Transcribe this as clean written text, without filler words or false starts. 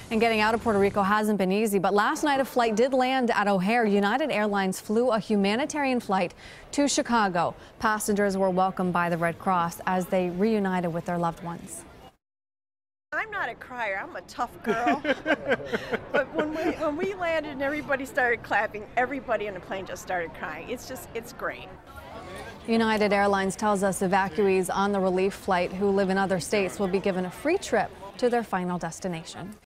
And getting out of Puerto Rico hasn't been easy, but last night a flight did land at O'Hare. United Airlines flew a humanitarian flight to Chicago. Passengers were welcomed by the Red Cross as they reunited with their loved ones. I'm not a crier, I'm a tough girl. But when we landed and everybody started clapping, everybody in the plane just started crying. It's great. United Airlines tells us evacuees on the relief flight who live in other states will be given a free trip to their final destination.